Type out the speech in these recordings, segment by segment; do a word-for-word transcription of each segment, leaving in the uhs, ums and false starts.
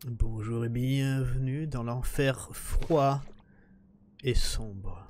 Bonjour et bienvenue dans l'enfer froid et sombre.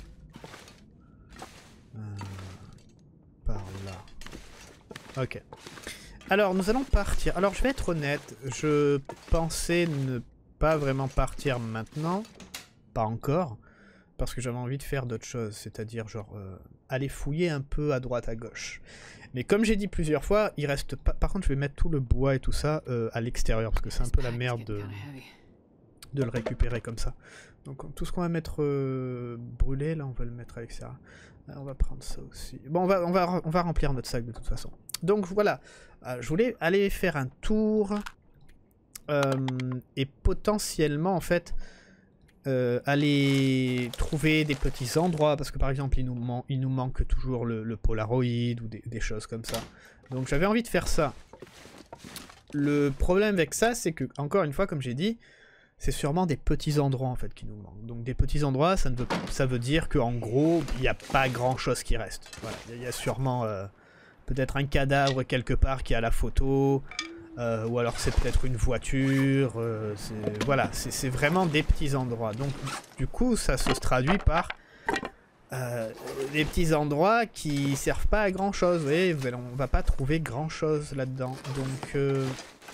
Euh, par là. Ok. Alors nous allons partir. Alors je vais être honnête, je pensais ne pas vraiment partir maintenant. Pas encore. Parce que j'avais envie de faire d'autres choses. C'est-à-dire genre euh, aller fouiller un peu à droite à gauche. Mais comme j'ai dit plusieurs fois, il reste pas... Par contre je vais mettre tout le bois et tout ça euh, à l'extérieur. Parce que c'est un peu la merde de... de le récupérer comme ça. Donc tout ce qu'on va mettre euh, brûlé, là on va le mettre à l'extérieur. Euh, on va prendre ça aussi. Bon on va, on, va, on va remplir notre sac de toute façon. Donc voilà, euh, je voulais aller faire un tour. Euh, et potentiellement en fait... Euh, aller trouver des petits endroits, parce que par exemple il nous, man il nous manque toujours le, le Polaroid ou des, des choses comme ça. Donc j'avais envie de faire ça. Le problème avec ça, c'est que, encore une fois, comme j'ai dit, c'est sûrement des petits endroits en fait qui nous manquent. Donc des petits endroits, ça, ne veut, ça veut dire qu'en gros, il n'y a pas grand chose qui reste. Voilà, il y a sûrement euh, peut-être un cadavre quelque part qui a la photo. Euh, ou alors c'est peut-être une voiture, euh, voilà, c'est vraiment des petits endroits. Donc du coup ça se traduit par euh, des petits endroits qui servent pas à grand chose. Vous voyez, on va pas trouver grand chose là-dedans. Donc euh,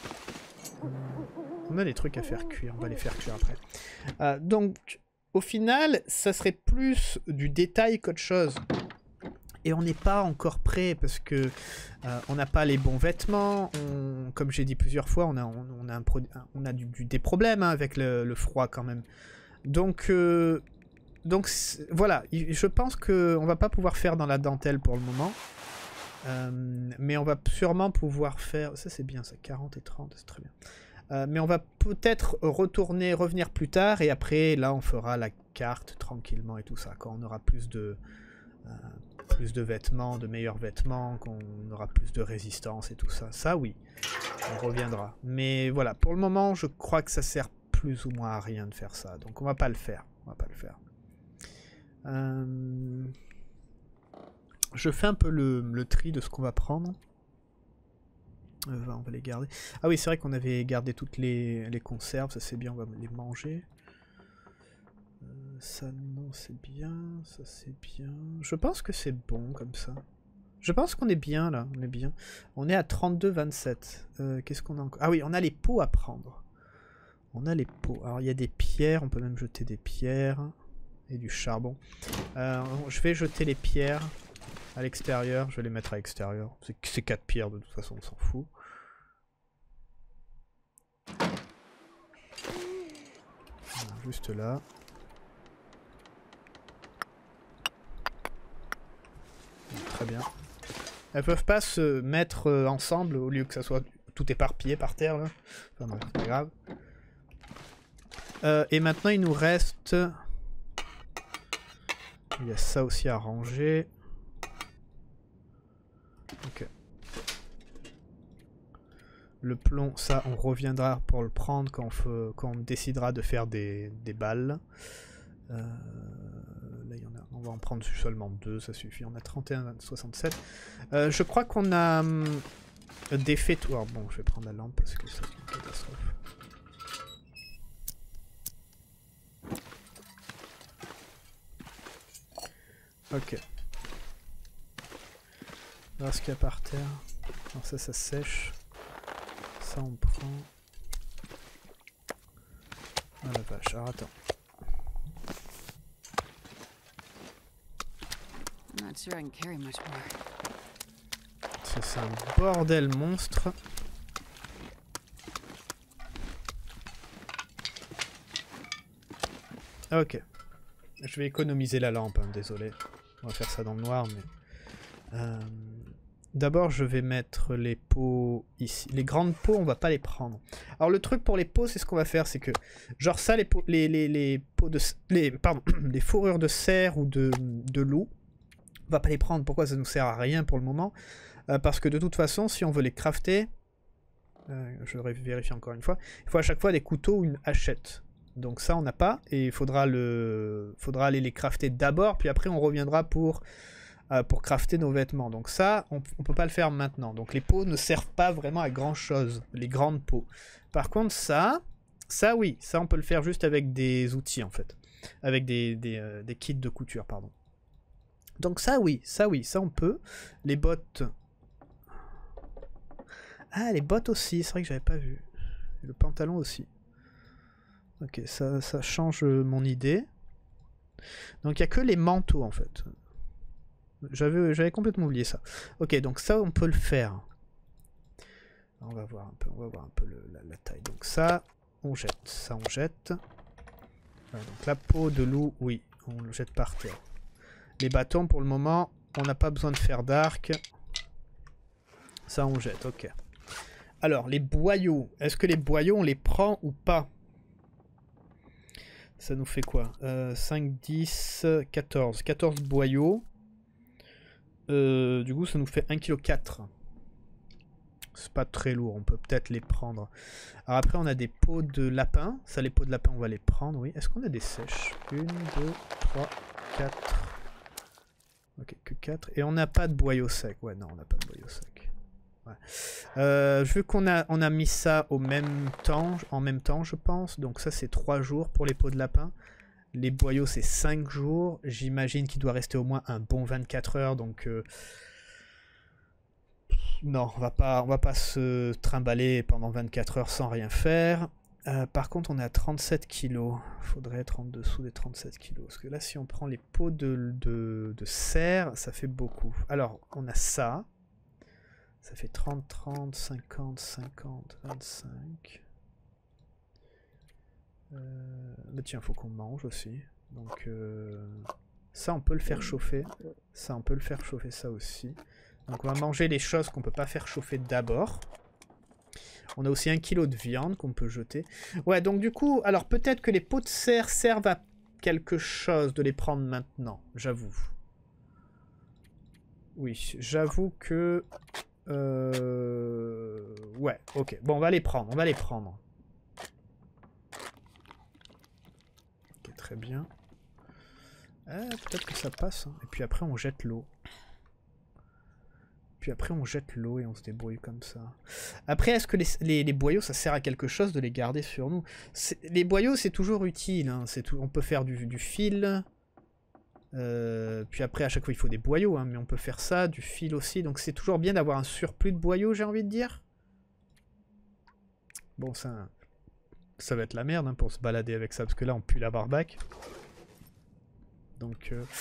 on a des trucs à faire cuire, on va les faire cuire après. Euh, donc au final ça serait plus du détail qu'autre chose. Et on n'est pas encore prêt parce que euh, on n'a pas les bons vêtements. On, comme j'ai dit plusieurs fois, on a, on, on a, un pro, on a du, du, des problèmes hein, avec le, le froid quand même. Donc, euh, donc voilà, je pense qu'on va pas pouvoir faire dans la dentelle pour le moment. Euh, mais on va sûrement pouvoir faire... Ça c'est bien ça, quarante et trente, c'est très bien. Euh, mais on va peut-être retourner, revenir plus tard. Et après, là on fera la carte tranquillement et tout ça. Quand on aura plus de... Euh, plus de vêtements, de meilleurs vêtements, qu'on aura plus de résistance et tout ça. Ça, oui, on reviendra. Mais voilà, pour le moment, je crois que ça sert plus ou moins à rien de faire ça. Donc on va pas le faire. On va pas le faire. Euh... Je fais un peu le, le tri de ce qu'on va prendre. Euh, on va les garder. Ah oui, c'est vrai qu'on avait gardé toutes les, les conserves. Ça c'est bien, on va les manger. Ça non c'est bien, ça c'est bien. Je pense que c'est bon comme ça. Je pense qu'on est bien là, on est bien. On est à trente-deux vingt-sept. Euh, Qu'est-ce qu'on a encore? Ah oui, on a les pots à prendre. On a les pots. Alors il y a des pierres, on peut même jeter des pierres. Et du charbon. Euh, je vais jeter les pierres à l'extérieur, je vais les mettre à l'extérieur. C'est quatre pierres de toute façon, on s'en fout. Voilà, juste là. Très bien. Elles peuvent pas se mettre euh, ensemble au lieu que ça soit tout éparpillé par terre là. Enfin non, c'est pas grave. Euh, et maintenant il nous reste... Il y a ça aussi à ranger. Ok. Le plomb, ça on reviendra pour le prendre quand on, fait, quand on décidera de faire des, des balles. Euh, là, il y en a, on va en prendre seulement deux, ça suffit. On a trente et un soixante-sept. Euh, je crois qu'on a hum, des fêtoirs. Bon, je vais prendre la lampe parce que c'est une catastrophe. Ok. Voir ce qu'il y a par terre. Alors ça, ça sèche. Ça, on prend. Ah la vache, alors attends. C'est un bordel monstre. Ok. Je vais économiser la lampe, hein, désolé. On va faire ça dans le noir, mais... Euh... D'abord, je vais mettre les pots ici. Les grandes pots, on va pas les prendre. Alors le truc pour les pots, c'est ce qu'on va faire, c'est que... Genre ça, les pots, les, les, les pots de... Les, pardon, les fourrures de cerf ou de, de loup, on va pas les prendre. Pourquoi? Ça nous sert à rien pour le moment. Euh, parce que de toute façon, si on veut les crafter... Euh, je vérifie encore une fois. Il faut à chaque fois des couteaux ou une hachette. Donc ça, on n'a pas. Et il faudra, le... faudra aller les crafter d'abord. Puis après, on reviendra pour... Euh, pour crafter nos vêtements. Donc ça, on ne peut pas le faire maintenant. Donc les pots ne servent pas vraiment à grand chose, les grandes pots. Par contre ça, Ça, oui, ça, on peut le faire juste avec des outils, en fait. Avec des, des, euh, des kits de couture, pardon. Donc ça, oui, ça, oui, ça, on peut. Les bottes... Ah, les bottes aussi, c'est vrai que j'avais pas vu. Et le pantalon aussi. Ok, ça, ça change mon idée. Donc il n'y a que les manteaux, en fait. J'avais j'avais complètement oublié ça. Ok, donc ça, on peut le faire. On va voir un peu, on va voir un peu le, la, la taille. Donc ça, on jette. Ça, on jette. Voilà, donc la peau de loup, oui, on le jette par terre. Les bâtons, pour le moment, on n'a pas besoin de faire d'arc. Ça, on jette, ok. Alors, les boyaux. Est-ce que les boyaux, on les prend ou pas? Ça nous fait quoi? euh, cinq, dix, quatorze. quatorze boyaux. Euh, du coup, ça nous fait un virgule quatre kilos. C'est pas très lourd, on peut peut-être les prendre. Alors après, on a des peaux de lapin. Ça, les peaux de lapin, on va les prendre, oui. Est-ce qu'on a des sèches? Une, deux, trois, quatre. Ok, que quatre. Et on n'a pas de boyaux secs. Ouais, non, on n'a pas de boyaux secs. Ouais. Euh, vu qu'on a, on a mis ça au même temps, en même temps, je pense. Donc ça, c'est trois jours pour les peaux de lapin. Les boyaux, c'est cinq jours. J'imagine qu'il doit rester au moins un bon vingt-quatre heures. Donc, euh... non, on va pas, on va pas se trimballer pendant vingt-quatre heures sans rien faire. Euh, par contre, on est à trente-sept kilos. Il faudrait être en dessous des trente-sept kilos. Parce que là, si on prend les peaux de, de, de cerf, ça fait beaucoup. Alors, on a ça. Ça fait trente, trente, cinquante, cinquante, vingt-cinq... Euh, bah tiens, faut qu'on mange aussi. Donc euh, ça, on peut le faire chauffer. Ça, on peut le faire chauffer, ça aussi. Donc on va manger les choses qu'on peut pas faire chauffer d'abord. On a aussi un kilo de viande qu'on peut jeter. Ouais, donc du coup, alors peut-être que les peaux de cerf servent à quelque chose de les prendre maintenant, j'avoue. Oui, j'avoue que... Euh... Ouais, ok. Bon, on va les prendre, on va les prendre. Très bien. Ah, peut-être que ça passe. Hein. Et puis après, on jette l'eau. Puis après, on jette l'eau et on se débrouille comme ça. Après, est-ce que les, les, les boyaux, ça sert à quelque chose de les garder sur nous? Les boyaux, c'est toujours utile. Hein. Tout, on peut faire du, du fil. Euh, puis après, à chaque fois, il faut des boyaux. Hein, mais on peut faire ça, du fil aussi. Donc c'est toujours bien d'avoir un surplus de boyaux, j'ai envie de dire. Bon, ça... Ça va être la merde hein, pour se balader avec ça, parce que là on pue la barbaque. Donc euh...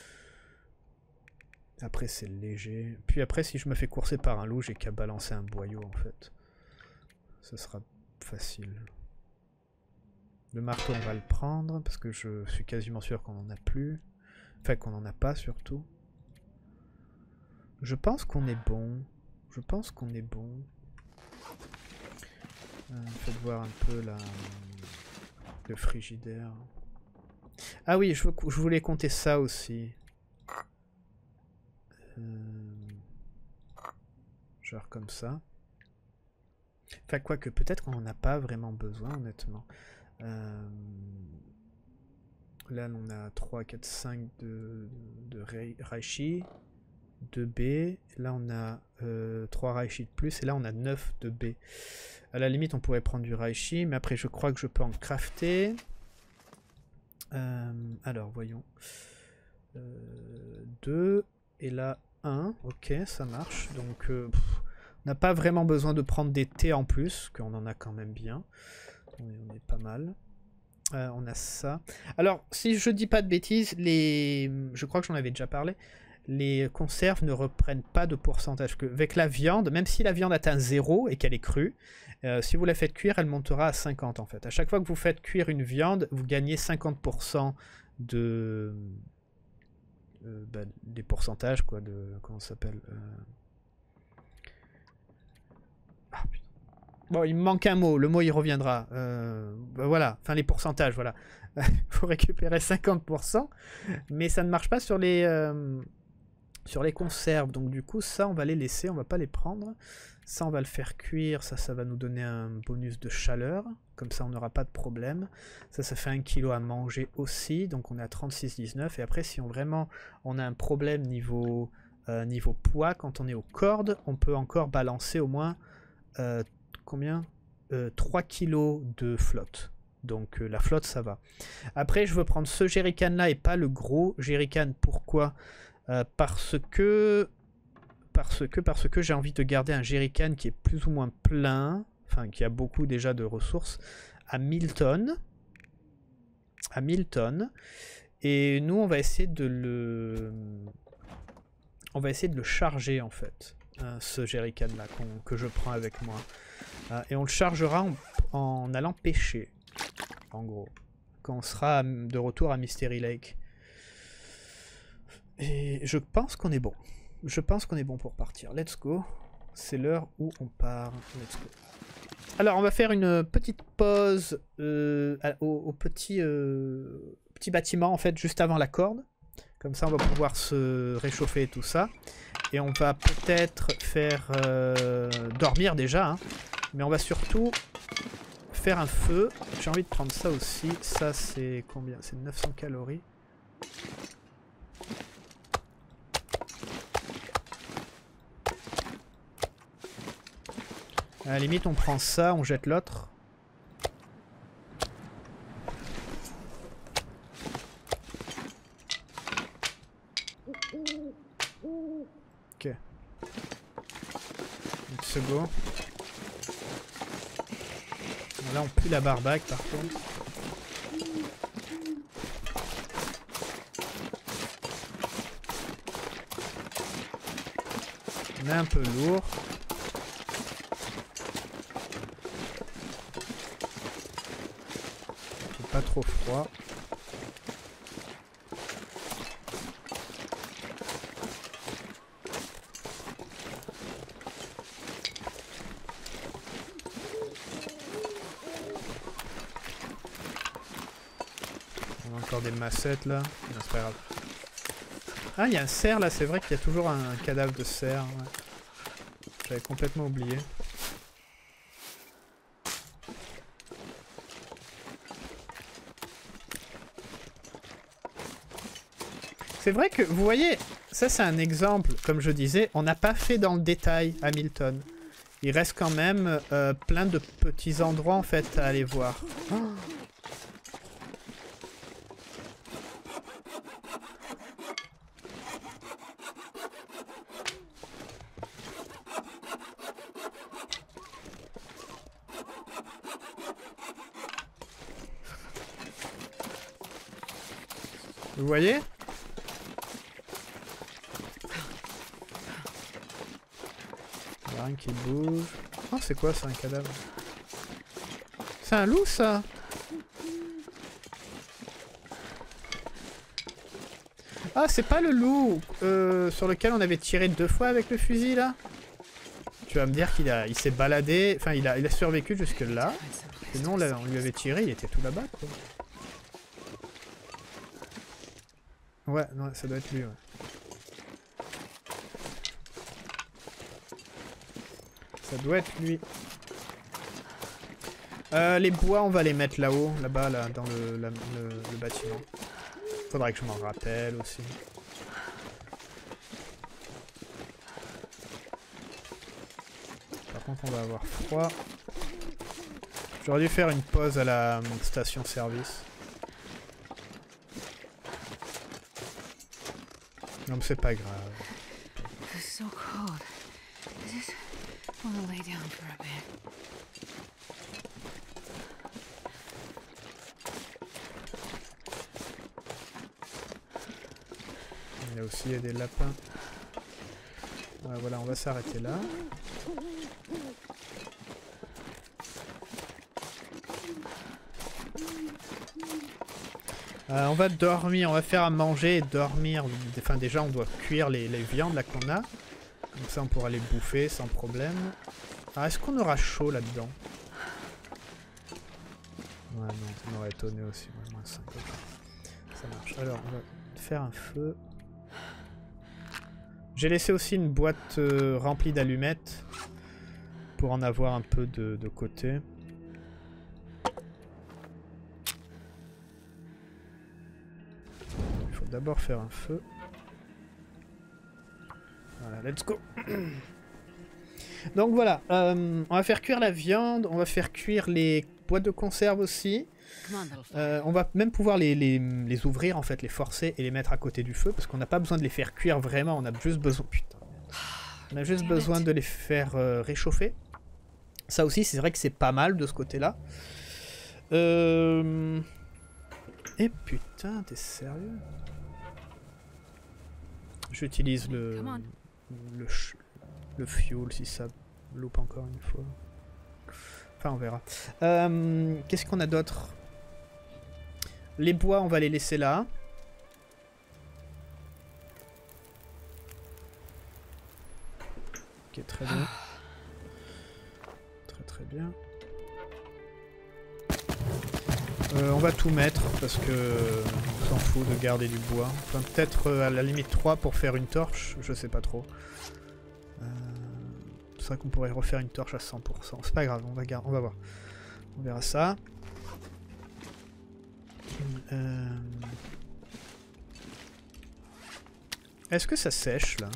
après c'est léger. Puis après si je me fais courser par un loup, j'ai qu'à balancer un boyau en fait. Ce sera facile. Le marteau on va le prendre, parce que je suis quasiment sûr qu'on n'en a plus. Enfin qu'on n'en a pas surtout. Je pense qu'on est bon. Je pense qu'on est bon. Euh, faut voir un peu la, le frigidaire. Ah oui, je, veux, je voulais compter ça aussi. Euh, genre comme ça. Enfin, quoique, peut-être qu'on n'en a pas vraiment besoin, honnêtement. Euh, là, on a trois, quatre, cinq de, de Reishi. deux B. Là, on a euh, trois Reishi de plus. Et là, on a neuf de B. À la limite, on pourrait prendre du Reishi. Mais après, je crois que je peux en crafter. Euh, alors, voyons. Euh, deux. Et là, un. Ok, ça marche. Donc, euh, pff, on n'a pas vraiment besoin de prendre des thés en plus. Qu'on en a quand même bien. On est, on est pas mal. Euh, on a ça. Alors, si je dis pas de bêtises, les... je crois que j'en avais déjà parlé. Les conserves ne reprennent pas de pourcentage. Que avec la viande, même si la viande atteint zéro et qu'elle est crue, euh, si vous la faites cuire, elle montera à cinquante en fait. À chaque fois que vous faites cuire une viande, vous gagnez cinquante pour cent de... Euh, bah, des pourcentages, quoi, de... Comment ça s'appelle euh... ah, putain. Bon, il me manque un mot, le mot il reviendra. Euh, bah, voilà, enfin les pourcentages, voilà. Il faut récupérer cinquante pour cent, mais ça ne marche pas sur les... Euh... sur les conserves, donc du coup ça on va les laisser, on va pas les prendre. Ça on va le faire cuire, ça ça va nous donner un bonus de chaleur, comme ça on n'aura pas de problème. Ça ça fait un kilo à manger aussi, donc on est à trente-six virgule dix-neuf. Et après si on vraiment on a un problème niveau, euh, niveau poids, quand on est aux cordes, on peut encore balancer au moins euh, combien euh, trois kilos de flotte. Donc euh, la flotte, ça va. Après, je veux prendre ce jerrycan-là et pas le gros jerrycan. Pourquoi? euh, Parce que... Parce que, parce que j'ai envie de garder un jerrycan qui est plus ou moins plein, enfin qui a beaucoup déjà de ressources, à mille tonnes. À mille tonnes. Et nous, on va essayer de le... On va essayer de le charger, en fait, euh, ce jerrycan-là que je prends avec moi. Euh, et on le chargera en, en allant pêcher, en gros, quand on sera de retour à Mystery Lake. Et je pense qu'on est bon. Je pense qu'on est bon pour partir. Let's go. C'est l'heure où on part. Let's go. Alors, on va faire une petite pause euh, au, au petit, euh, petit bâtiment, en fait, juste avant la corde. Comme ça, on va pouvoir se réchauffer et tout ça. Et on va peut-être faire euh, dormir déjà. Hein. Mais on va surtout faire un feu. J'ai envie de prendre ça aussi. Ça, c'est combien? C'est neuf cents calories. À la limite, on prend ça, on jette l'autre. Ok. Une seconde. Là, on pue la barbaque par contre. On est un peu lourd. Pas trop froid. On a encore des massettes là. Non, c'est pas grave. Ah, il y a un cerf là, c'est vrai qu'il y a toujours un cadavre de cerf. Ouais. J'avais complètement oublié. C'est vrai que, vous voyez, ça c'est un exemple, comme je disais, on n'a pas fait dans le détail Hamilton. Il reste quand même euh, plein de petits endroits en fait à aller voir. Oh. Vous voyez ? Rien qui bouge. Oh, c'est quoi ça, un cadavre? C'est un loup, ça? Ah, c'est pas le loup euh, sur lequel on avait tiré deux fois avec le fusil, là? Tu vas me dire qu'il a, il s'est baladé... Enfin, il a, il a survécu jusque là. Sinon, là, on lui avait tiré, il était tout là-bas, quoi. Ouais, non, ça doit être lui, ouais. Ça doit être lui. Euh, les bois, on va les mettre là-haut, là-bas, là, dans le, la, le, le bâtiment. Faudrait que je m'en rappelle aussi. Par contre, on va avoir froid. J'aurais dû faire une pause à la station-service. Non, mais c'est pas grave. Il y a aussi des lapins. Ouais, voilà, on va s'arrêter là. Euh, on va dormir, on va faire à manger et dormir. Enfin, déjà, on doit cuire les, les viandes là qu'on a. Comme ça, on pourra les bouffer sans problème. Alors, est-ce qu'on aura chaud là-dedans? Ouais, non, ça m'aurait étonné aussi. Ouais, moins cinq, okay. Ça marche. Alors, on va faire un feu. J'ai laissé aussi une boîte euh, remplie d'allumettes pour en avoir un peu de, de côté. Il faut d'abord faire un feu. Voilà, let's go. Donc voilà, euh, on va faire cuire la viande, on va faire cuire les boîtes de conserve aussi. Euh, on va même pouvoir les, les, les ouvrir en fait, les forcer et les mettre à côté du feu parce qu'on n'a pas besoin de les faire cuire vraiment, on a juste besoin... Putain. On a juste besoin de les faire euh, réchauffer. Ça aussi, c'est vrai que c'est pas mal de ce côté-là. Euh... Et putain, t'es sérieux? J'utilise le... Le, ch... le fuel si ça loupe encore une fois. Enfin, on verra. Euh, Qu'est-ce qu'on a d'autre? Les bois, on va les laisser là. Ok, très bien. Très très bien. Euh, on va tout mettre parce que on s'en fout de garder du bois. Enfin, peut-être euh, à la limite trois pour faire une torche, je sais pas trop. Euh, c'est vrai qu'on pourrait refaire une torche à cent pour cent. C'est pas grave, on va, on va voir. On verra ça. Euh... Est-ce que ça sèche là?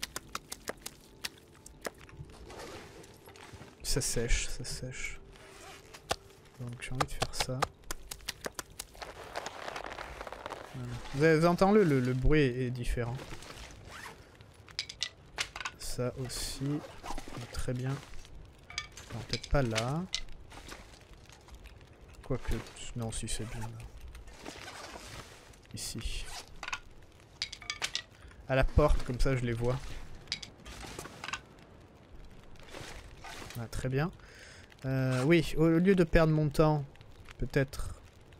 Ça sèche, ça sèche. Donc j'ai envie de faire ça. Voilà. Vous entendez le, le, le bruit est différent. Ça aussi. Très bien. Peut-être pas là. Quoique... Non, si c'est bien là. Ici. À la porte, comme ça je les vois. Ah, très bien. Euh, oui, au lieu de perdre mon temps, peut-être...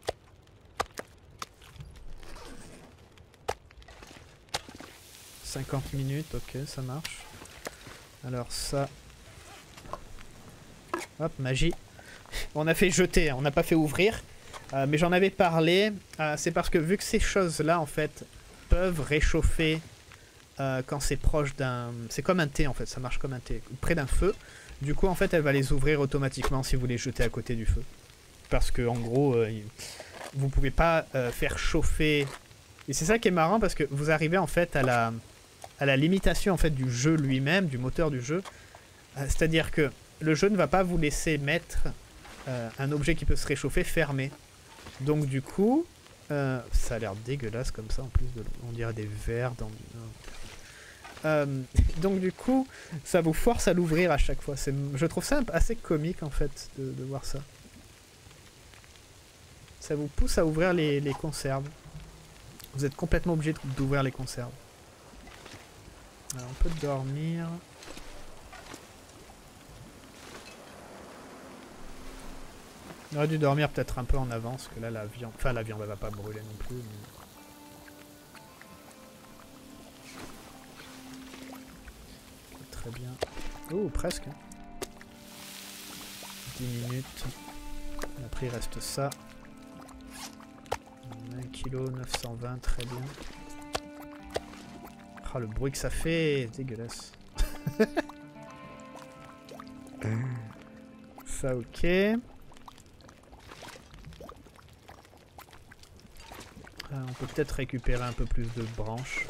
cinquante minutes, ok, ça marche. Alors ça... Hop, magie. On a fait jeter, on n'a pas fait ouvrir. Euh, mais j'en avais parlé, euh, c'est parce que vu que ces choses-là, en fait, peuvent réchauffer euh, quand c'est proche d'un... C'est comme un thé, en fait, ça marche comme un thé, près d'un feu. Du coup, en fait, elle va les ouvrir automatiquement si vous les jetez à côté du feu. Parce que, en gros, euh, vous pouvez pas euh, faire chauffer... Et c'est ça qui est marrant, parce que vous arrivez, en fait, à la, à la limitation, en fait, du jeu lui-même, du moteur du jeu. Euh, C'est-à-dire que le jeu ne va pas vous laisser mettre euh, un objet qui peut se réchauffer fermé. Donc du coup, euh, ça a l'air dégueulasse comme ça en plus, de, on dirait des vers dans du... Euh, donc du coup, ça vous force à l'ouvrir à chaque fois. Je trouve ça assez comique en fait de, de voir ça. Ça vous pousse à ouvrir les, les conserves. Vous êtes complètement obligé d'ouvrir les conserves. Alors, on peut dormir... On aurait dû dormir peut-être un peu en avance, que là la viande... Enfin la viande elle va pas brûler non plus. Mais... Très bien. Oh presque. dix minutes. Et après il reste ça. un kilo neuf cent vingt, très bien. Ah le bruit que ça fait, dégueulasse. Ça ok. On peut peut-être récupérer un peu plus de branches.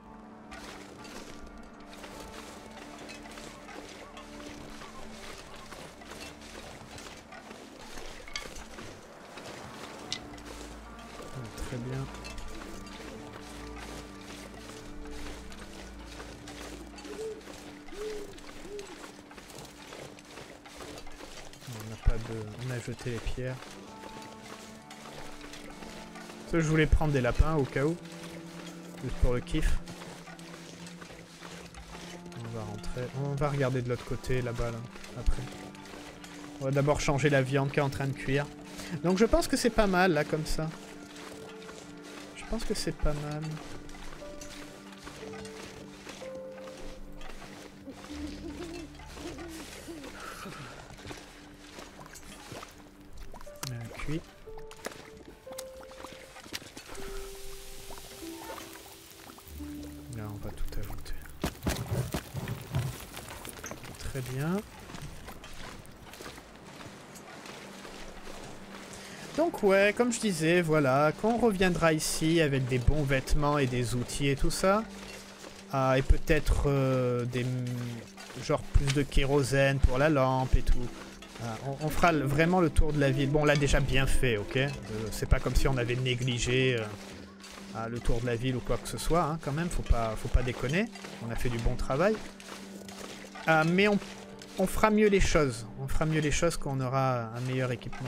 Très bien. On n'a pas de... On a jeté les pierres. Je voulais prendre des lapins au cas où. Juste pour le kiff. On va rentrer. On va regarder de l'autre côté là-bas là, après. On va d'abord changer la viande qui est en train de cuire. Donc je pense que c'est pas mal là comme ça. Je pense que c'est pas mal. Euh, cuit. Là on va tout ajouter. Très bien. Donc ouais, comme je disais, voilà, quand on reviendra ici avec des bons vêtements et des outils et tout ça, ah, et peut-être euh, des, genre plus de kérosène pour la lampe et tout. Euh, on, on fera le, vraiment le tour de la ville. Bon, on l'a déjà bien fait, ok. euh, C'est pas comme si on avait négligé euh, le tour de la ville ou quoi que ce soit, hein, quand même. Faut pas, faut pas déconner. On a fait du bon travail. Euh, mais on, on fera mieux les choses. On fera mieux les choses quand on aura un meilleur équipement.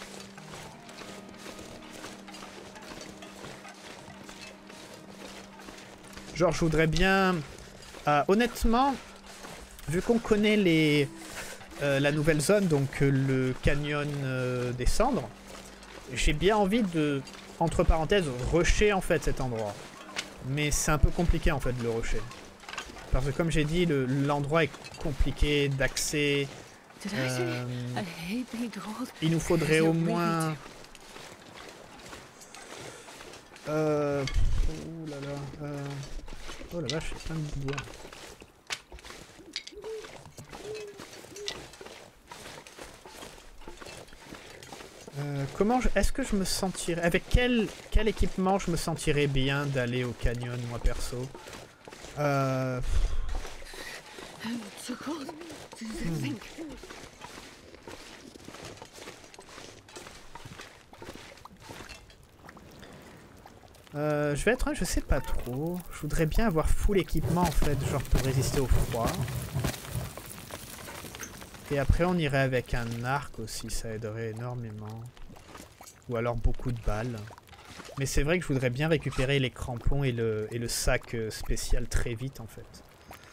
Genre, je voudrais bien... Euh, honnêtement, vu qu'on connaît les, euh, la nouvelle zone, donc euh, le canyon euh, des cendres, j'ai bien envie de, entre parenthèses, rusher en fait cet endroit. Mais c'est un peu compliqué en fait de le rusher. Parce que comme j'ai dit, l'endroit le, est compliqué d'accès. Euh, il nous faudrait au moins... Euh... Oh là là... Euh... Oh la vache, c'est plein de bois. Euh, comment je... Est-ce que je me sentirais... Avec quel, quel équipement je me sentirais bien d'aller au canyon, moi perso? Euh... Hmm. Euh, je vais être, je sais pas trop. Je voudrais bien avoir full équipement en fait, genre pour résister au froid. Et après on irait avec un arc aussi, ça aiderait énormément. Ou alors beaucoup de balles. Mais c'est vrai que je voudrais bien récupérer les crampons et le, et le sac spécial très vite en fait.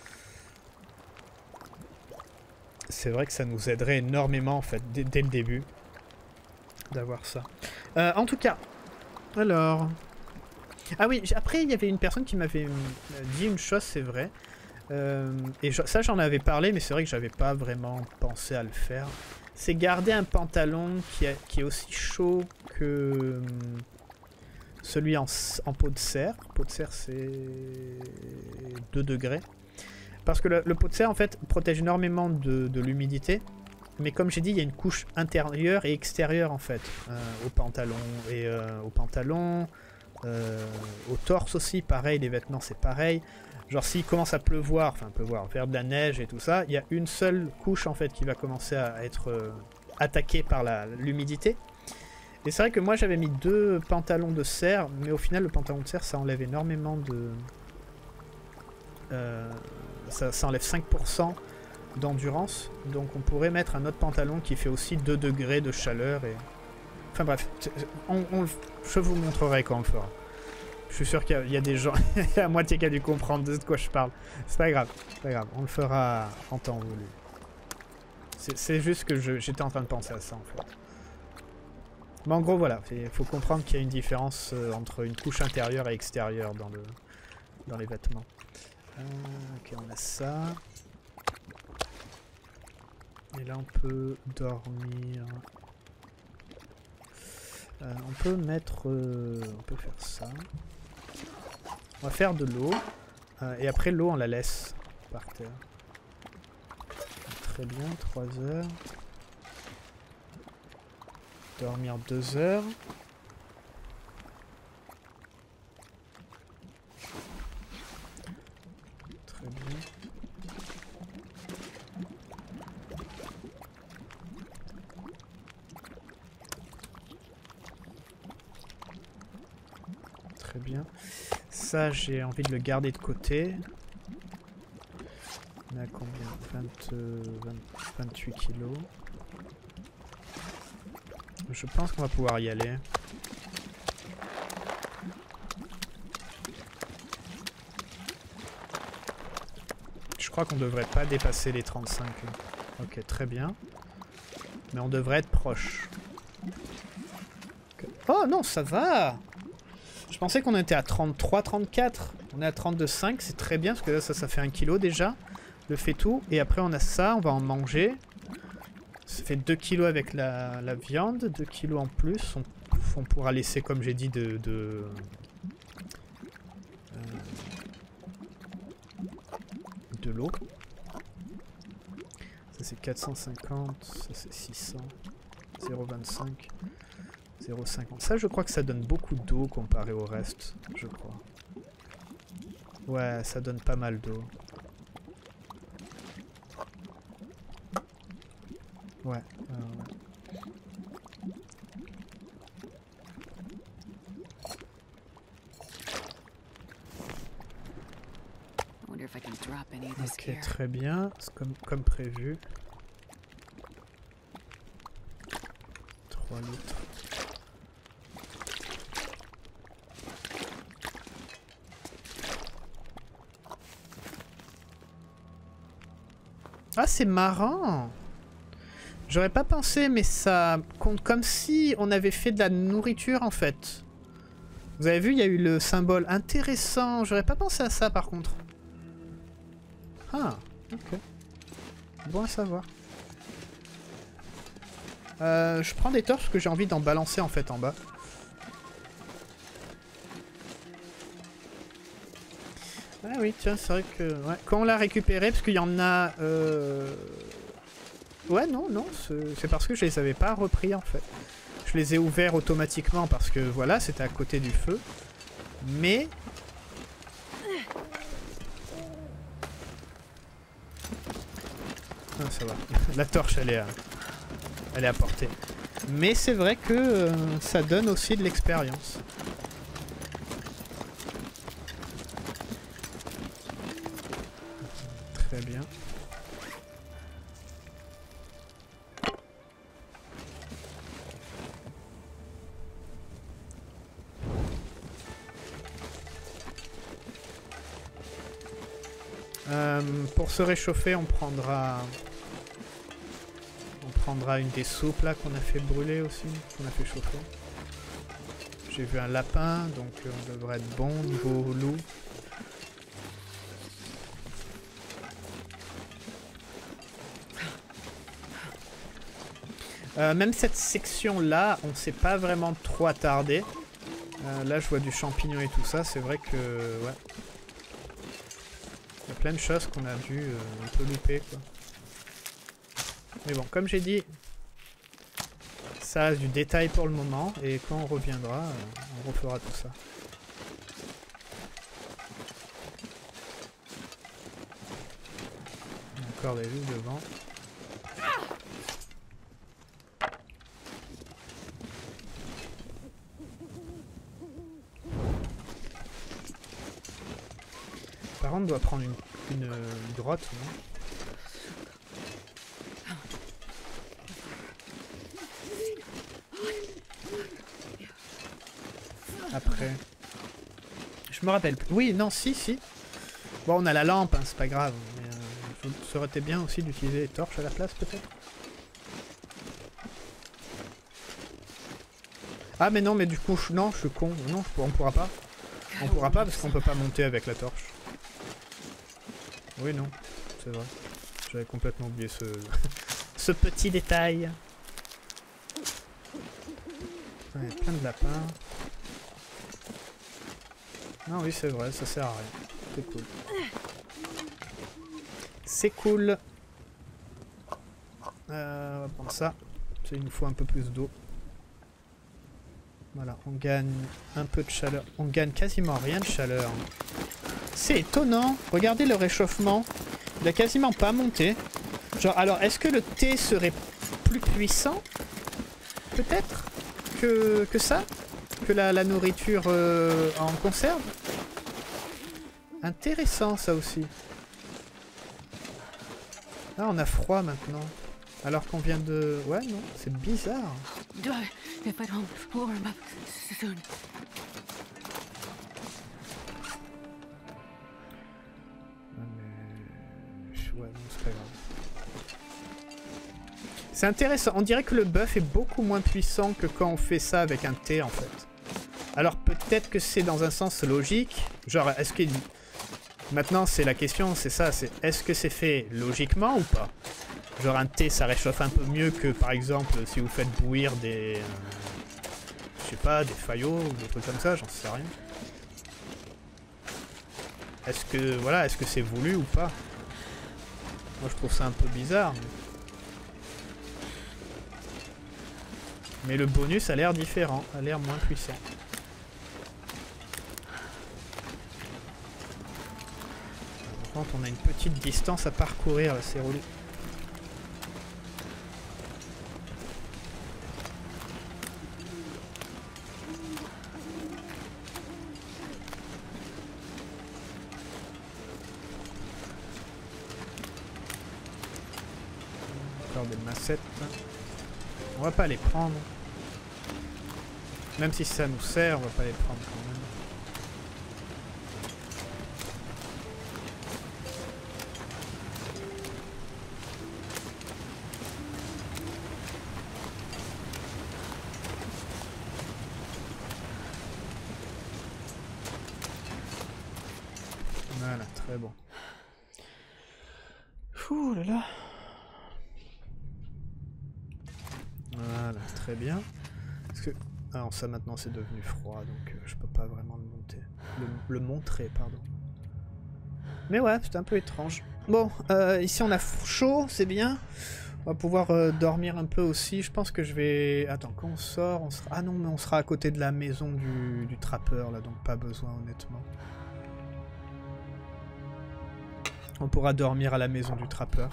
C'est vrai que ça nous aiderait énormément en fait, dès, dès le début. D'avoir ça. Euh, en tout cas, alors... Ah oui, après il y avait une personne qui m'avait dit une chose, c'est vrai. Euh, et je, ça j'en avais parlé, mais c'est vrai que j'avais pas vraiment pensé à le faire. C'est garder un pantalon qui, a, qui est aussi chaud que hum, celui en, en peau de serre. Peau de serre c'est deux degrés. Parce que le, le pot de serre en fait protège énormément de, de l'humidité. Mais comme j'ai dit, il y a une couche intérieure et extérieure en fait euh, au pantalon. Et euh, au pantalon... Euh, au torse aussi, pareil, les vêtements c'est pareil. Genre s'il commence à pleuvoir, enfin pleuvoir, faire de la neige et tout ça, il y a une seule couche en fait qui va commencer à être euh, attaquée par l'humidité. Et c'est vrai que moi j'avais mis deux pantalons de serre, mais au final le pantalon de serre ça enlève énormément de... Euh, ça, ça enlève cinq pour cent d'endurance, donc on pourrait mettre un autre pantalon qui fait aussi deux degrés de chaleur et... Enfin bref, on, on, je vous montrerai quand on le fera. Je suis sûr qu'il y, y a des gens, il y a la moitié qui a dû comprendre de quoi je parle. C'est pas grave, c'est pas grave, on le fera en temps voulu. C'est juste que j'étais en train de penser à ça en fait. Mais en gros voilà, il faut comprendre qu'il y a une différence euh, entre une couche intérieure et extérieure dans, le, dans les vêtements. Euh, ok, on a ça. Et là on peut dormir... Euh, on peut mettre... Euh, on peut faire ça. On va faire de l'eau. Euh, et après l'eau on la laisse par terre. Très bien, trois heures. Dormir deux heures. Très bien. Très bien. Ça, j'ai envie de le garder de côté. On est à combien? vingt, vingt, vingt-huit kilos. Je pense qu'on va pouvoir y aller. Je crois qu'on devrait pas dépasser les trente-cinq. Ok, très bien. Mais on devrait être proche. Oh non, ça va! Je pensais qu'on était à trente-trois, trente-quatre. On est à trente-deux virgule cinq, c'est très bien parce que là ça, ça fait un kilo déjà. Le fait tout. Et après on a ça, on va en manger. Ça fait deux kilos avec la, la viande, deux kilos en plus. On, on pourra laisser, comme j'ai dit, de... de euh, de l'eau. Ça c'est quatre cent cinquante, ça c'est six cents, zéro virgule vingt-cinq. zéro virgule cinquante. Ça, je crois que ça donne beaucoup d'eau comparé au reste, je crois. Ouais, ça donne pas mal d'eau. Ouais. Euh, ouais. Ok, très bien. C'est comme, comme prévu. trois litres. Ah, c'est marrant! J'aurais pas pensé, mais ça compte comme si on avait fait de la nourriture en fait. Vous avez vu, il y a eu le symbole intéressant. J'aurais pas pensé à ça par contre. Ah, ok. Bon à savoir. Euh, je prends des torches parce que j'ai envie d'en balancer en fait en bas. Ah oui, tiens, c'est vrai que... Ouais. Quand on l'a récupéré, parce qu'il y en a... Euh... Ouais, non, non, c'est parce que je les avais pas repris en fait. Je les ai ouverts automatiquement parce que voilà, c'était à côté du feu. Mais... Ah, ça va. La torche, elle est à, elle est à portée. Mais c'est vrai que euh, ça donne aussi de l'expérience. Très bien. Euh, pour se réchauffer, on prendra... On prendra une des soupes là qu'on a fait brûler aussi, qu'on a fait chauffer. J'ai vu un lapin, donc on devrait être bon niveau loup. Euh, même cette section là, on s'est pas vraiment trop attardé. Euh, là je vois du champignon et tout ça, c'est vrai que... ouais. Il y a plein de choses qu'on a dû euh, un peu louper quoi. Mais bon, comme j'ai dit, ça a du détail pour le moment, et quand on reviendra, euh, on refera tout ça. Encore des loups devant. Par contre, on doit prendre une, une, une grotte, non ? Après. Je me rappelle plus. Oui, non, si, si. Bon, on a la lampe, hein, c'est pas grave. Mais euh, ça aurait été bien aussi d'utiliser les torches à la place, peut-être. Ah, mais non, mais du coup, je... non, je suis con. Non, je... on pourra pas. On pourra pas parce qu'on peut pas monter avec la torche. Oui, non, c'est vrai. J'avais complètement oublié ce... ce petit détail. Ouais, plein de lapins. Non, oui, c'est vrai, ça sert à rien. C'est cool. C'est cool. Euh, on va prendre ça. Il nous faut un peu plus d'eau. Voilà, on gagne un peu de chaleur. On gagne quasiment rien de chaleur. C'est étonnant. Regardez le réchauffement. Il a quasiment pas monté. Genre, alors, est-ce que le thé serait plus puissant? Peut-être que, que ça? Que la, la nourriture euh, en conserve? Intéressant ça aussi. Ah, on a froid maintenant. Alors qu'on vient de... Ouais, non, c'est bizarre. Ouais, non, c'est pas grave. C'est intéressant. On dirait que le buff est beaucoup moins puissant que quand on fait ça avec un thé, en fait. Alors peut-être que c'est dans un sens logique. Genre, est-ce que... Maintenant, c'est la question, c'est ça, c'est est-ce que c'est fait logiquement ou pas? Genre un thé, ça réchauffe un peu mieux que, par exemple, si vous faites bouillir des... Euh, je sais pas, des faillots ou des trucs comme ça, j'en sais rien. Est-ce que, voilà, est-ce que c'est voulu ou pas? Moi, je trouve ça un peu bizarre. Mais, mais le bonus a l'air différent, a l'air moins puissant. Par contre, on a une petite distance à parcourir, là, c'est relou. massettes. On va pas les prendre. Même si ça nous sert, on va pas les prendre quand même. Voilà, très bon. Ouh là là. Voilà, très bien. Parce que... Alors ça maintenant c'est devenu froid, donc euh, je peux pas vraiment le monter. Le, le montrer, pardon. Mais ouais, c'est un peu étrange. Bon, euh, ici on a chaud, c'est bien. On va pouvoir euh, dormir un peu aussi. Je pense que je vais... Attends, quand on sort, on sera... Ah non, mais on sera à côté de la maison du, du trappeur, là, donc pas besoin, honnêtement. On pourra dormir à la maison du trappeur.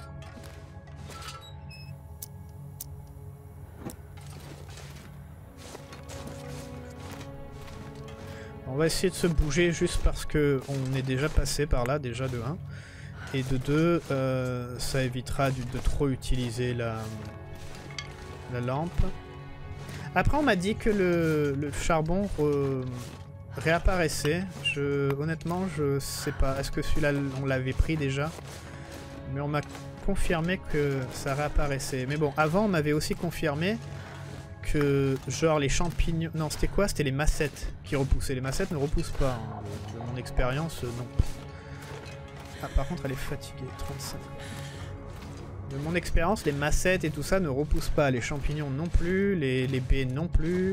On va essayer de se bouger juste parce que on est déjà passé par là, déjà de un. Et de deux, euh, ça évitera de, de trop utiliser la, la lampe. Après, on m'a dit que le, le charbon re, réapparaissait. Je, honnêtement, je sais pas. Est-ce que celui-là, on l'avait pris déjà? Mais on m'a confirmé que ça réapparaissait. Mais bon, avant, on m'avait aussi confirmé que, genre, les champignons... Non, c'était quoi? C'était les massettes qui repoussaient. Les massettes ne repoussent pas. Hein. De mon expérience, non. Ah, par contre, elle est fatiguée. trente-cinq. De mon expérience, les massettes et tout ça ne repoussent pas. Les champignons non plus. Les, les baies non plus.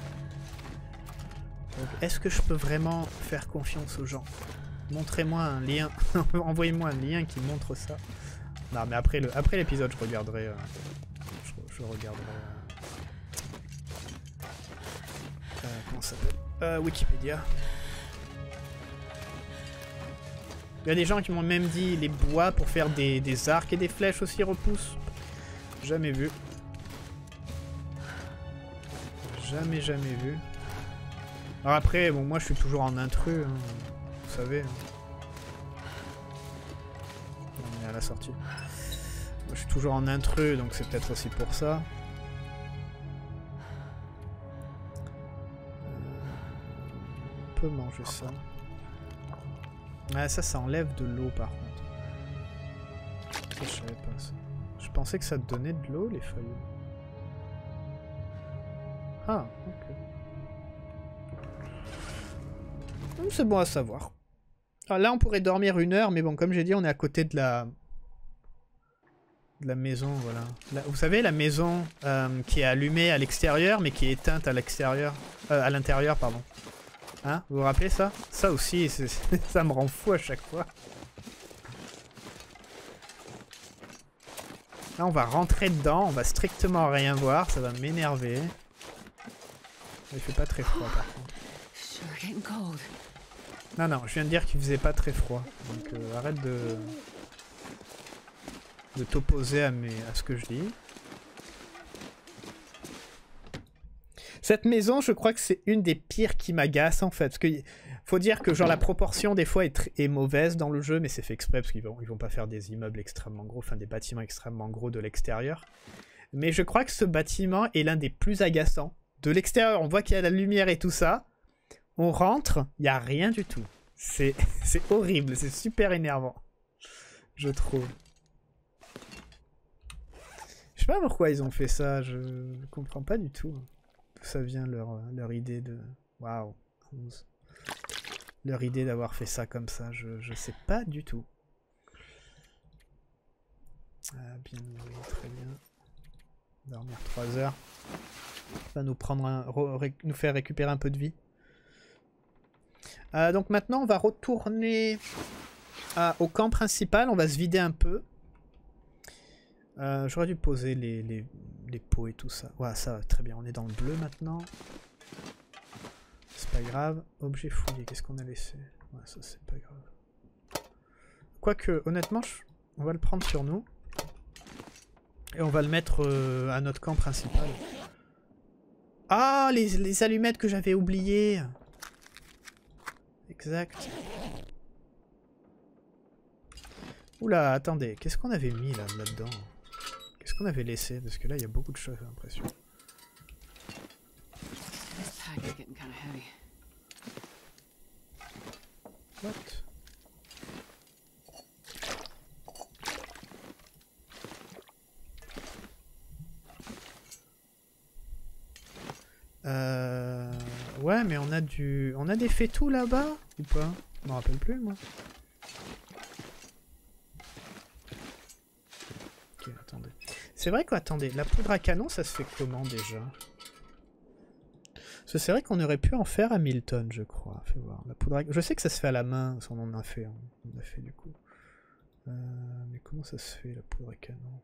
Donc, est-ce que je peux vraiment faire confiance aux gens? Montrez-moi un lien. Envoyez-moi un lien qui montre ça. Non, mais après le après l'épisode, je regarderai... Euh, je, je regarderai... Euh, euh, comment ça s'appelle euh, Wikipédia. Il y a des gens qui m'ont même dit les bois pour faire des, des arcs et des flèches aussi repoussent. Jamais vu. Jamais, jamais vu. Alors après, bon, moi je suis toujours en intrus, hein, vous savez. On est à la sortie. Moi je suis toujours en intrus, donc c'est peut-être aussi pour ça. On peut manger ça. Ah, ça, ça enlève de l'eau par contre. Ça, je savais pas ça. Je pensais que ça donnait de l'eau, les feuilles. Ah, ok. C'est bon à savoir. Alors là, on pourrait dormir une heure, mais bon, comme j'ai dit, on est à côté de la... de la maison, voilà. La... Vous savez, la maison euh, qui est allumée à l'extérieur, mais qui est éteinte à l'extérieur... Euh, à l'intérieur, pardon. Hein? Vous vous rappelez ça? Ça aussi, ça me rend fou à chaque fois. Là, on va rentrer dedans, on va strictement rien voir, ça va m'énerver. Il fait pas très froid, par contre. Non, non, je viens de dire qu'il faisait pas très froid. Donc euh, arrête de... de t'opposer à, mes... à ce que je dis. Cette maison, je crois que c'est une des pires qui m'agace en fait. Parce que faut dire que genre la proportion des fois est, est mauvaise dans le jeu, mais c'est fait exprès parce qu'ils vont, ils vont pas faire des immeubles extrêmement gros, enfin des bâtiments extrêmement gros de l'extérieur. Mais je crois que ce bâtiment est l'un des plus agaçants. De l'extérieur, on voit qu'il y a la lumière et tout ça. On rentre, il n'y a rien du tout. C'est horrible, c'est super énervant. Je trouve. Je sais pas pourquoi ils ont fait ça, je comprends pas du tout. D'où ça vient leur, leur idée de... Waouh. Leur idée d'avoir fait ça comme ça, je, je sais pas du tout. Ah, bien nourri, très bien. Dormir trois heures. Ça va nous, prendre un, ré, nous faire récupérer un peu de vie. Euh, donc maintenant, on va retourner à, au camp principal. On va se vider un peu. Euh, J'aurais dû poser les, les, les pots et tout ça. Ouais, ça, très bien. On est dans le bleu maintenant. C'est pas grave. Objet fouillé, qu'est-ce qu'on a laissé? Ouais, ça, c'est pas grave. Quoique, honnêtement, je, on va le prendre sur nous. Et on va le mettre euh, à notre camp principal. Ah, les, les allumettes que j'avais oubliées. Exact. Oula, attendez, qu'est-ce qu'on avait mis là, là-dedans? Qu'est-ce qu'on avait laissé? Parce que là, il y a beaucoup de choses, j'ai l'impression. What? Euh... Ouais, mais on a du... On a des fétous là-bas? Ou pas? Je m'en rappelle plus, moi. Ok, attendez. C'est vrai quoi, attendez, la poudre à canon, ça se fait comment déjà? Parce que c'est vrai qu'on aurait pu en faire à Milton, je crois. Fais voir. La poudre à... Je sais que ça se fait à la main, on en a fait, on en a fait du coup. Euh... Mais comment ça se fait, la poudre à canon?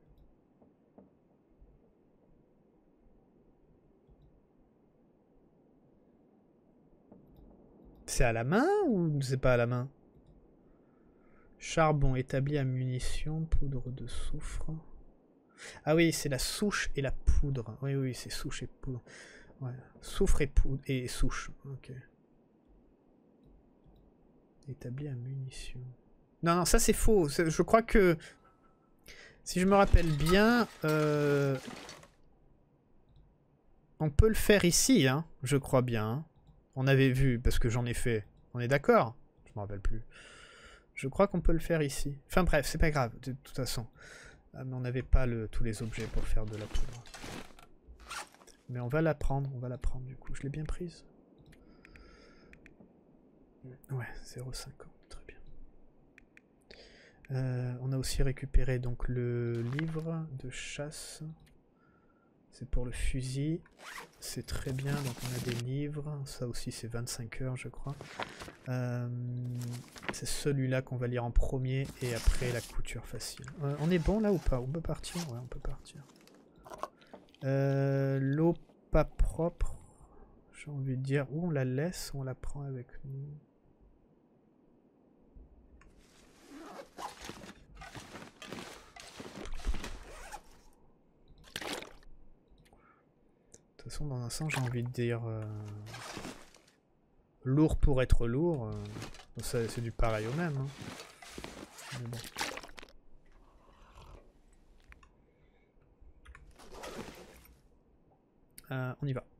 C'est à la main ou c'est pas à la main? Charbon établi à munitions, poudre de soufre. Ah oui, c'est la souche et la poudre. Oui, oui, c'est souche et poudre. Ouais. Soufre et poudre et souche. Ok. Établi à munitions. Non, non, ça c'est faux. Je crois que, si je me rappelle bien, euh... on peut le faire ici, hein. Je crois bien. Hein. On avait vu, parce que j'en ai fait. On est d'accord? Je me rappelle plus. Je crois qu'on peut le faire ici. Enfin bref, c'est pas grave, de toute façon. Ah, mais on n'avait pas le, tous les objets pour faire de la poudre. Mais on va la prendre, on va la prendre du coup. Je l'ai bien prise? Ouais, zéro virgule cinquante, très bien. Euh, on a aussi récupéré donc le livre de chasse. C'est pour le fusil. C'est très bien, donc on a des livres. Ça aussi c'est vingt-cinq heures je crois. Euh, c'est celui-là qu'on va lire en premier et après la couture facile. Euh, on est bon là ou pas? On peut partir? Ouais, on peut partir. Euh, L'eau pas propre. J'ai envie de dire, où on la laisse ou on la prend avec nous? De toute façon, dans un sens, j'ai envie de dire... Euh, lourd pour être lourd. Euh, c'est du pareil au même. Hein. Mais bon. Euh, on y va.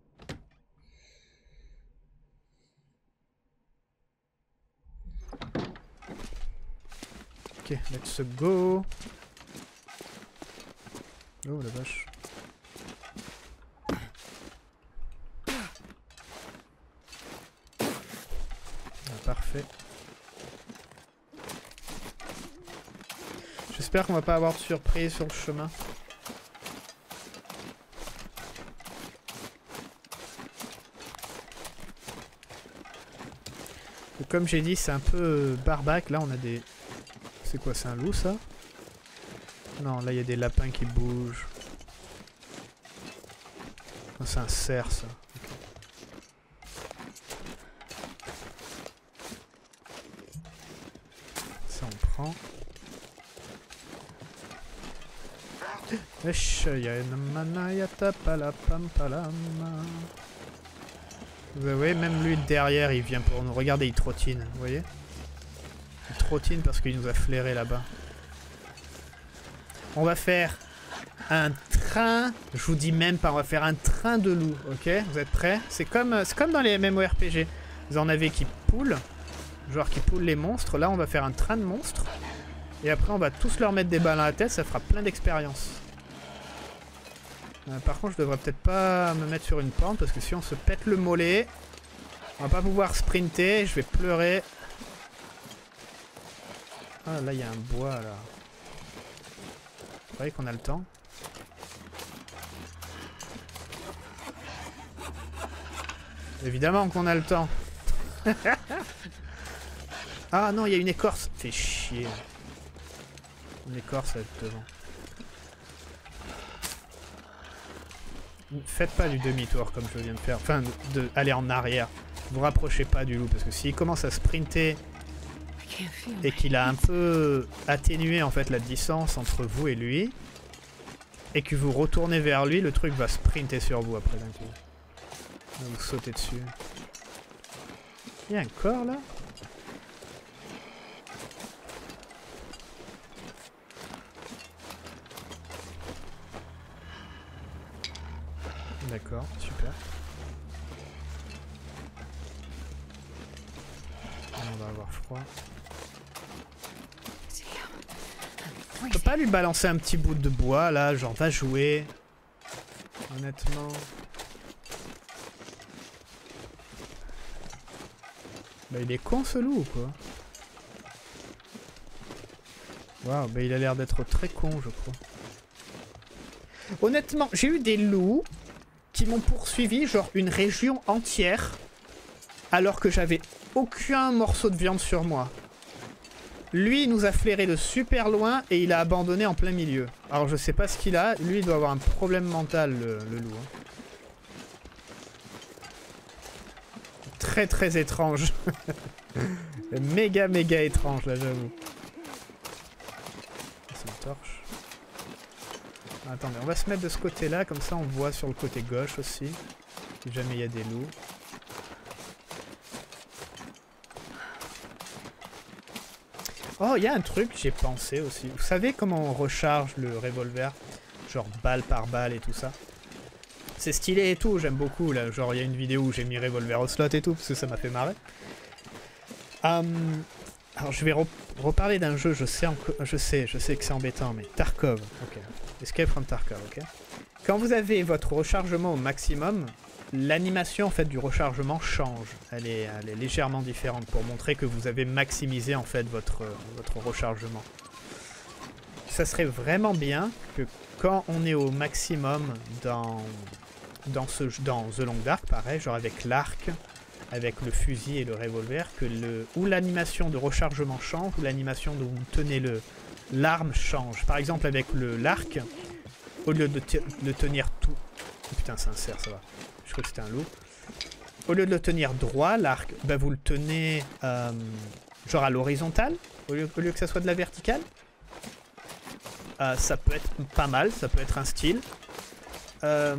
Ok, let's go. Oh la vache. Parfait. J'espère qu'on va pas avoir de surprise sur le chemin. Et comme j'ai dit, c'est un peu barbac. Là, on a des... C'est quoi, c'est un loup, ça? Non, là, il y a des lapins qui bougent. Oh, c'est un cerf, ça. Prend. Wesh, y'a une manayata palapampalam. Vous voyez, même lui derrière, il vient pour nous. Regardez, il trottine, vous voyez? Il trottine parce qu'il nous a flairé là-bas. On va faire un train, je vous dis même pas, on va faire un train de loup, ok? Vous êtes prêts? C'est comme, c'est comme dans les MMORPG. Vous en avez qui poulent. Joueurs qui poulent les monstres. Là, on va faire un train de monstres. Et après, on va tous leur mettre des balles à la tête. Ça fera plein d'expérience. Euh, par contre, je devrais peut-être pas me mettre sur une pente. Parce que si on se pète le mollet, on va pas pouvoir sprinter. Je vais pleurer. Ah, là, il y a un bois, là. Vous voyez qu'on a le temps? Évidemment qu'on a le temps. Ah non, il y a une écorce. Fait chier. Une écorce devant. Faites pas du demi-tour comme je viens de faire. Enfin, de, de aller en arrière. Vous rapprochez pas du loup parce que s'il commence à sprinter et qu'il a un peu atténué en fait la distance entre vous et lui et que vous retournez vers lui, le truc va sprinter sur vous après d'un coup. Va vous sauter dessus. Il y a un corps là? D'accord, super. On va avoir froid. On peut pas lui balancer un petit bout de bois là, genre va jouer. Honnêtement. Bah il est con ce loup ou quoi? Waouh, bah il a l'air d'être très con je crois. Honnêtement, j'ai eu des loups qui m'ont poursuivi genre une région entière alors que j'avais aucun morceau de viande sur moi. Lui, il nous a flairé de super loin et il a abandonné en plein milieu. Alors je sais pas ce qu'il a, lui il doit avoir un problème mental le, le loup. Hein. Très très étrange. méga méga étrange là j'avoue. C'est une torche. Attendez, on va se mettre de ce côté là, comme ça on voit sur le côté gauche aussi. Si jamais il y a des loups. Oh, il y a un truc, j'ai pensé aussi. Vous savez comment on recharge le revolver? Genre balle par balle et tout ça. C'est stylé et tout, j'aime beaucoup. Là. Genre, il y a une vidéo où j'ai mis revolver au slot et tout, parce que ça m'a fait marrer. Um, alors, je vais re reparler d'un jeu, je sais, je sais, je sais que c'est embêtant, mais Tarkov. Ok. Escape from Tarkov, ok. Quand vous avez votre rechargement au maximum, l'animation en fait du rechargement change. Elle est, elle est légèrement différente pour montrer que vous avez maximisé en fait votre, votre rechargement. Ça serait vraiment bien que quand on est au maximum dans, dans, ce, dans The Long Dark, pareil, genre avec l'arc, avec le fusil et le revolver, que le, ou l'animation de rechargement change, ou l'animation de vous tenez le l'arme change. Par exemple avec le l'arc, au lieu de le tenir tout... Oh, putain, c'est un cerf, ça va. Je crois que c'était un loup. Au lieu de le tenir droit, l'arc, bah, vous le tenez euh, genre à l'horizontale, au lieu, au lieu que ça soit de la verticale. Euh, ça peut être pas mal, ça peut être un style. Euh,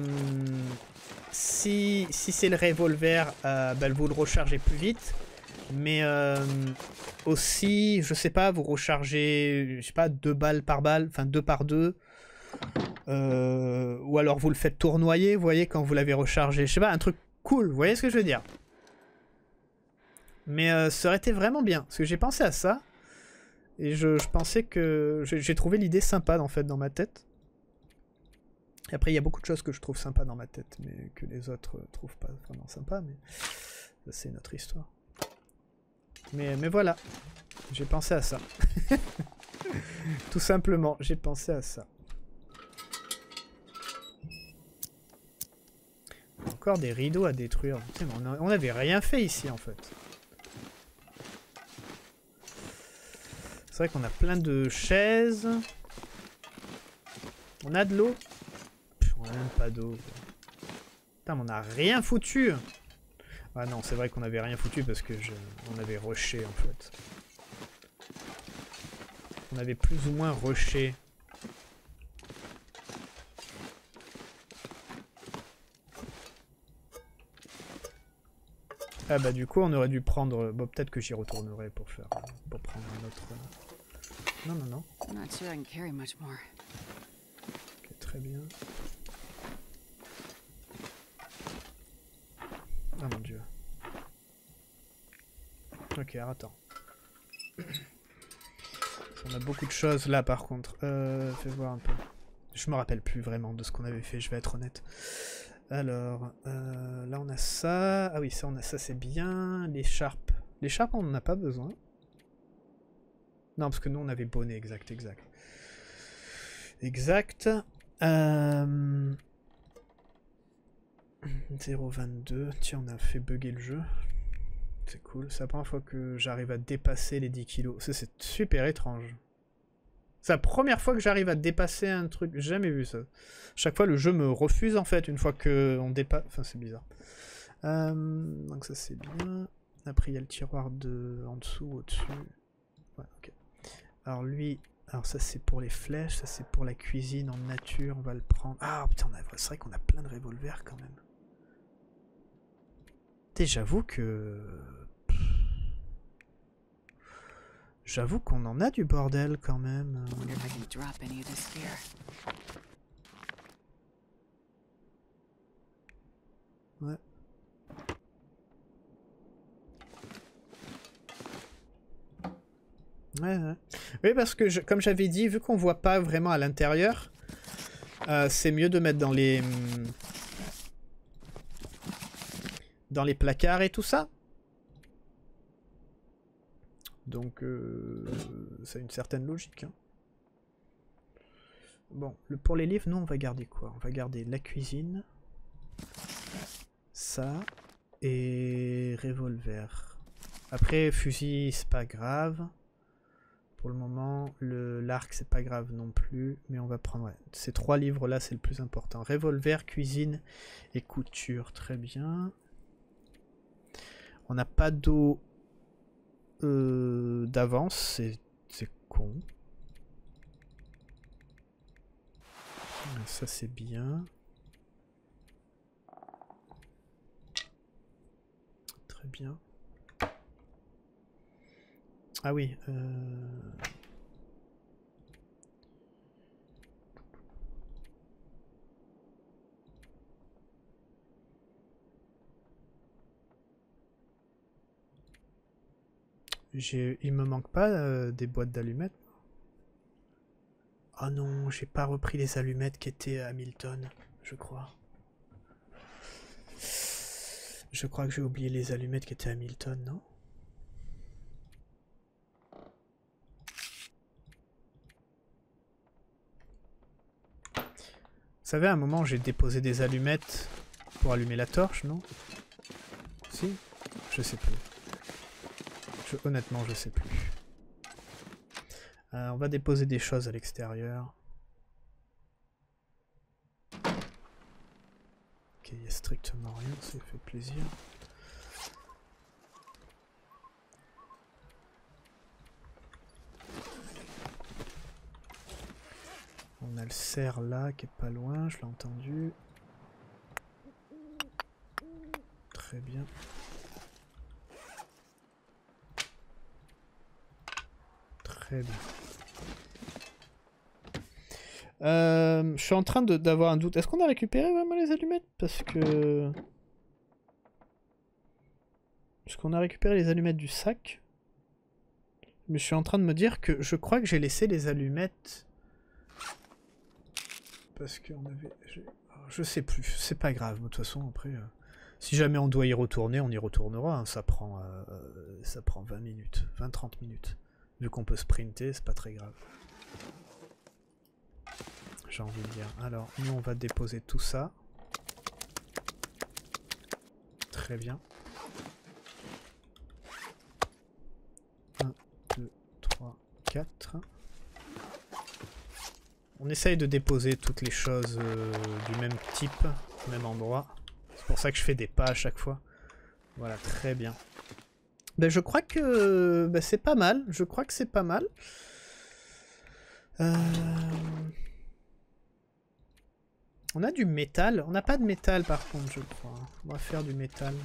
si si c'est le revolver, euh, bah, vous le rechargez plus vite. Mais euh, aussi, je sais pas, vous rechargez, je sais pas, deux balles par balle, enfin deux par deux. Euh, ou alors vous le faites tournoyer, vous voyez, quand vous l'avez rechargé. Je sais pas, un truc cool, vous voyez ce que je veux dire? Mais euh, ça aurait été vraiment bien, parce que j'ai pensé à ça. Et je, je pensais que... J'ai trouvé l'idée sympa, en fait, dans ma tête. Et après, il y a beaucoup de choses que je trouve sympas dans ma tête, mais que les autres euh, trouvent pas vraiment sympa, mais c'est notre histoire. Mais, mais voilà, j'ai pensé à ça. Tout simplement, j'ai pensé à ça. Encore des rideaux à détruire. Putain, on n'avait rien fait ici en fait. C'est vrai qu'on a plein de chaises. On a de l'eau. On a même pas d'eau. Putain, mais on a rien foutu. Ah non, c'est vrai qu'on avait rien foutu parce que je... on avait rushé en fait. On avait plus ou moins rushé. Ah bah du coup on aurait dû prendre... Bon peut-être que j'y retournerai pour faire... pour prendre un autre... Non non non. Ok, très bien. Ah mon dieu. Ok, alors attends. On a beaucoup de choses là par contre. Euh, fais voir un peu. Je me rappelle plus vraiment de ce qu'on avait fait, je vais être honnête. Alors, euh, là on a ça. Ah oui, ça on a ça, c'est bien. L'écharpe. L'écharpe on n'en a pas besoin. Non, parce que nous on avait bonnet, exact, exact. Exact. Euh... zéro vingt-deux. Tiens, on a fait bugger le jeu. C'est cool. C'est la première fois que j'arrive à dépasser les dix kilos. Ça, c'est super étrange. C'est la première fois que j'arrive à dépasser un truc. J'ai jamais vu ça. Chaque fois, le jeu me refuse, en fait, une fois qu'on dépasse... Enfin, c'est bizarre. Euh, donc ça, c'est bien. Après, il y a le tiroir de... en dessous, au-dessus. Ouais, ok. Alors, lui... Alors, ça, c'est pour les flèches. Ça, c'est pour la cuisine en nature. On va le prendre. Ah, putain, c'est vrai qu'on a plein de revolvers, quand même. J'avoue que... J'avoue qu'on en a du bordel quand même. Ouais. Ouais, ouais. Oui, parce que je, comme j'avais dit, vu qu'on voit pas vraiment à l'intérieur, euh, c'est mieux de mettre dans les dans les placards et tout ça. Donc, euh, ça a une certaine logique. Hein. Bon, le, pour les livres, nous, on va garder quoi? On va garder la cuisine, ça, et revolver. Après, fusil, c'est pas grave. Pour le moment, l'arc, c'est pas grave non plus. Mais on va prendre... Ouais, ces trois livres-là, c'est le plus important. Revolver, cuisine et couture. Très bien. On n'a pas d'eau euh, d'avance. C'est con. Ça, c'est bien. Très bien. Ah oui. Euh... Il me manque pas euh, des boîtes d'allumettes. Oh non, j'ai pas repris les allumettes qui étaient à Hamilton, je crois. Je crois que j'ai oublié les allumettes qui étaient à Hamilton, non? Vous savez, à un moment, j'ai déposé des allumettes pour allumer la torche, non? Si? Je sais plus. Je, honnêtement, je sais plus. Euh, on va déposer des choses à l'extérieur. Ok, il n'y a strictement rien, ça fait plaisir. On a le cerf là qui est pas loin, je l'ai entendu. Très bien. Très bien. Euh, je suis en train d'avoir un doute. Est-ce qu'on a récupéré vraiment les allumettes? Parce que... Est-ce qu'on a récupéré les allumettes du sac? Mais je suis en train de me dire que je crois que j'ai laissé les allumettes... Parce qu'on avait... Je sais plus, c'est pas grave. De toute façon, après... Euh... Si jamais on doit y retourner, on y retournera. Hein. Ça prend, euh... ça prend vingt minutes, vingt trente minutes. Vu qu'on peut sprinter, c'est pas très grave. J'ai envie de dire. Alors, nous on va déposer tout ça. Très bien. un, deux, trois, quatre. On essaye de déposer toutes les choses euh, du même type, au même endroit. C'est pour ça que je fais des pas à chaque fois. Voilà, très bien. Ben, je crois que ben, c'est pas mal. Je crois que c'est pas mal. Euh... On a du métal. On n'a pas de métal par contre, je crois. On va faire du métal.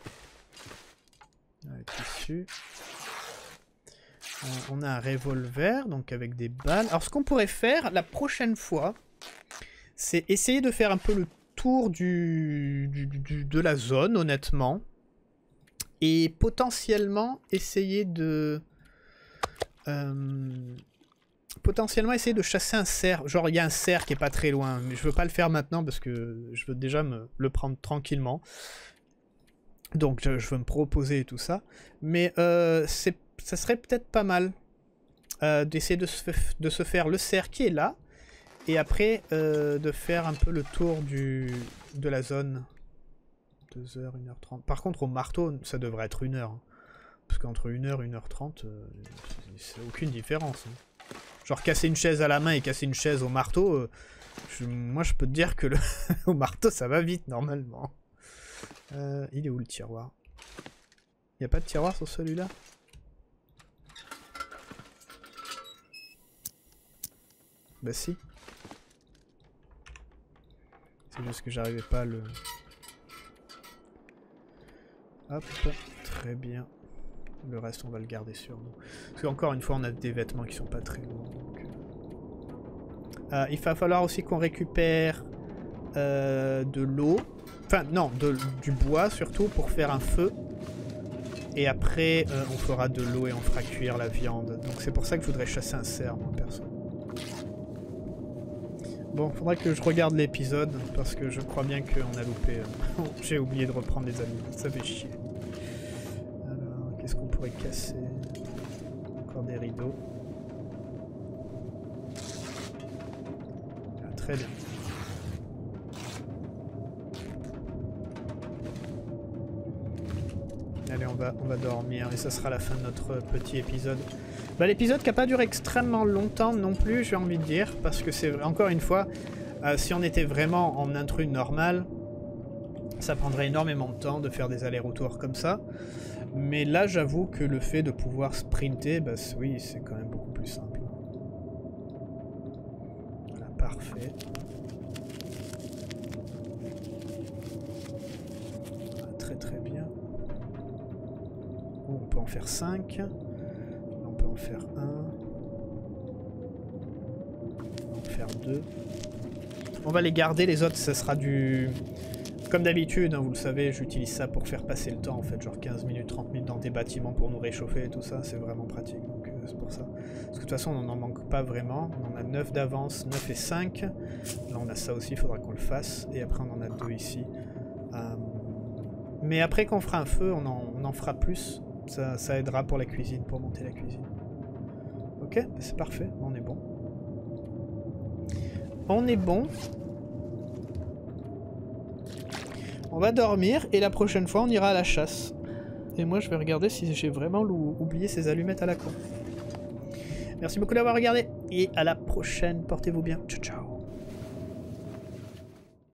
Avec tissu. Euh, on a un revolver, donc avec des balles. Alors ce qu'on pourrait faire la prochaine fois, c'est essayer de faire un peu le tour du, du, du, de la zone, honnêtement. Et potentiellement essayer de... Euh, potentiellement essayer de chasser un cerf. Genre il y a un cerf qui est pas très loin. Mais je veux pas le faire maintenant parce que je veux déjà me le prendre tranquillement. Donc je, je veux me proposer et tout ça. Mais euh, c'est, ça serait peut-être pas mal euh, d'essayer de, de se faire le cerf qui est là. Et après euh, de faire un peu le tour du, de la zone. deux heures, une heure trente. Par contre, au marteau, ça devrait être une heure. Hein. Parce qu'entre une heure et une heure trente, euh, c'est aucune différence. Hein. Genre, casser une chaise à la main et casser une chaise au marteau, euh, je, moi, je peux te dire que le au marteau, ça va vite, normalement. Euh, il est où, le tiroir? Il n'y a pas de tiroir sur celui-là? Bah si. C'est juste que j'arrivais pas à le... Hop, très bien. Le reste, on va le garder sur nous. Parce qu'encore une fois, on a des vêtements qui sont pas très lourds. Donc... Euh, il va falloir aussi qu'on récupère euh, de l'eau. Enfin, non, de, du bois surtout pour faire un feu. Et après, euh, on fera de l'eau et on fera cuire la viande. Donc c'est pour ça que je voudrais chasser un cerf, moi, perso. Bon, faudra que je regarde l'épisode, parce que je crois bien qu'on a loupé... Euh... J'ai oublié de reprendre les aliments, ça fait chier. Alors, qu'est-ce qu'on pourrait casser? Encore des rideaux. Ah, très bien. Allez, on va, on va dormir et ça sera la fin de notre petit épisode. Bah, l'épisode qui n'a pas duré extrêmement longtemps non plus, j'ai envie de dire, parce que c'est encore une fois, euh, si on était vraiment en intrus normal, ça prendrait énormément de temps de faire des allers-retours comme ça. Mais là, j'avoue que le fait de pouvoir sprinter, bah oui, c'est quand même beaucoup plus simple. Voilà, parfait. Voilà, très très bien. Oh, on peut en faire cinq. On peut en faire un. On va en faire deux. On va les garder, les autres, ça sera du... Comme d'habitude, hein, vous le savez, j'utilise ça pour faire passer le temps, en fait, genre quinze minutes, trente minutes dans des bâtiments pour nous réchauffer et tout ça, c'est vraiment pratique, donc euh, c'est pour ça. Parce que de toute façon, on n'en manque pas vraiment, on en a neuf d'avance, neuf et cinq. Là, on a ça aussi, il faudra qu'on le fasse, et après, on en a deux ici. Euh... Mais après qu'on fera un feu, on en, on en fera plus. Ça, ça aidera pour la cuisine, pour monter la cuisine. Ok, c'est parfait, on est bon. On est bon. On va dormir et la prochaine fois on ira à la chasse. Et moi je vais regarder si j'ai vraiment oublié ces allumettes à la con. Merci beaucoup d'avoir regardé et à la prochaine, portez-vous bien. Ciao ciao.